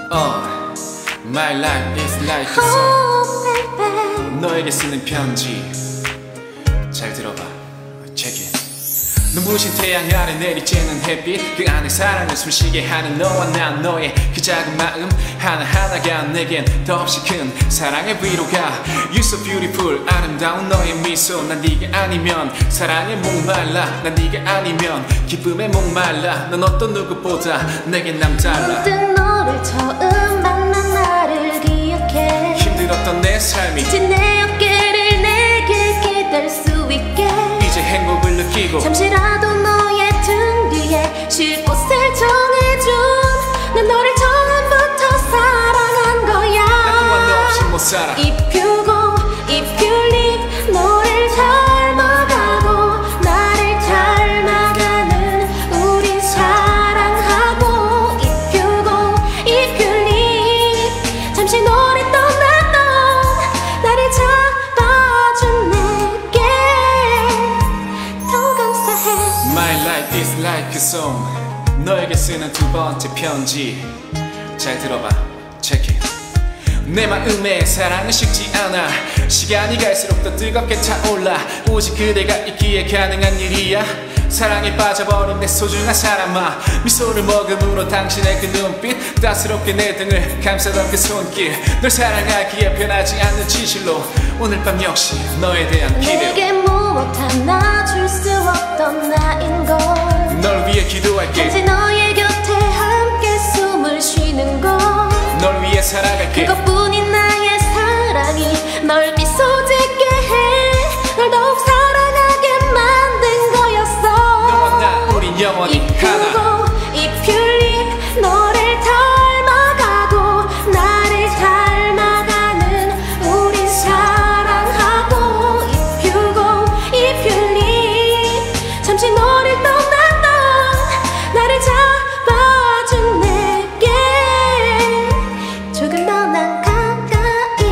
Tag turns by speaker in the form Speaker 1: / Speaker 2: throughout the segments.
Speaker 1: My life is like a song. 너에게 쓰는 편지. 잘 들어봐. Check it. 눈부신 태양 아래 내리쬐는 햇빛, 그 안에 사랑을 숨쉬게 하는 너와 난, 너의 그 작은 마음 하나하나가 내겐 더없이 큰 사랑의 위로가. You're so beautiful. 아름다운 너의 미소. 난 네가 아니면 사랑에 목말라. 난 네가 아니면 기쁨에 목말라. 넌 어떤 누구보다 내겐 남달라.
Speaker 2: 문득 너를 처음 만난 나를 기억해.
Speaker 1: 힘들었던 내 삶이
Speaker 2: 지친 내 어깨를 내게 기댈 수 있게.
Speaker 1: 이제 행복을 느끼고
Speaker 2: 잠시라도 너의 등 뒤에 쉴 곳을 정해준. 난 너를 처음부터 사랑한 거야.
Speaker 1: 난 또한 너 없이 못 살아.
Speaker 2: If you go, if you leave, 너를 닮아가고 나를 닮아가는 우리 사랑하고. If you go, if you leave, 잠시 너를 떠났던 나를 잡아준 내게 더 감사해.
Speaker 1: My life is like a song. 너에게 쓰는 두 번째 편지. 잘 들어봐. Check it. 내 마음에 사랑은 식지 않아. 시간이 갈수록 더 뜨겁게 타올라. 오직 그대가 있기에 가능한 일이야. 사랑에 빠져버린 내 소중한 사람아. 미소를 머금으로 당신의 그 눈빛, 따스럽게 내 등을 감싸던 그 손길. 널 사랑하기에 변하지 않는 진실로 오늘 밤 역시 너에 대한 기대로
Speaker 2: 내게 무엇 하나 줄 수 없던 나인걸.
Speaker 1: 널 위해 기도할게.
Speaker 2: 단지 너의 곁에 함께 숨을 쉬는 것,
Speaker 1: 널 위해 살아갈게.
Speaker 2: 그것뿐인 나의 사랑이 널 미소 짓게 해. 널 더욱 사랑하게 만든 거였어.
Speaker 1: 너와 나 우린 영원히
Speaker 2: If you
Speaker 1: 하나.
Speaker 2: go, if you leave, 너를 닮아가고 나를 닮아가는 우리 사랑하고. If you go, if you leave, 잠시 너를 떠났던 나를 잡아준 내게 조금 더 난 가까이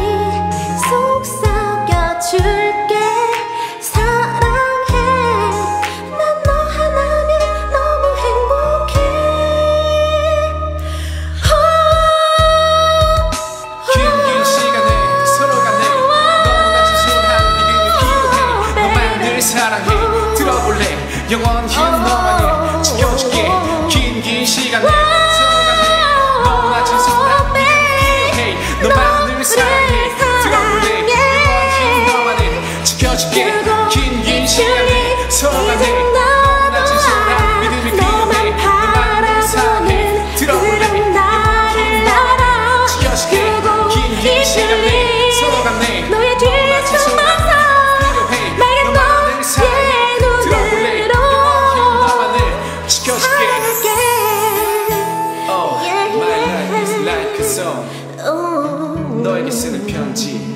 Speaker 2: 속삭여줄게. 사랑해. 난 너 하나면 너무 행복해.
Speaker 1: 긴 시간에 서로가 내 너무나 진솔한 믿음이 필요해. 너만 늘 사랑해. 들어볼래. 영원히 너만을 지켜줄게. 긴 시간에 서로가 내 너무나 진솔한 믿음이 필요해. 너만 늘 사랑해. 들어볼래. 영원히 너만을 지켜줄게. 긴 시간에 서로가 내 너무나 진솔한 믿음이 필요해. 너만 늘 사랑해. 들어볼래. 영원히 너만을 지켜줄게. 긴 시간에 서로가 내
Speaker 2: 너의 뒤에 숨어서 맑은 너의 눈으로 사랑할게.
Speaker 1: Oh, my life is like a song. 너에게 쓰는 편지.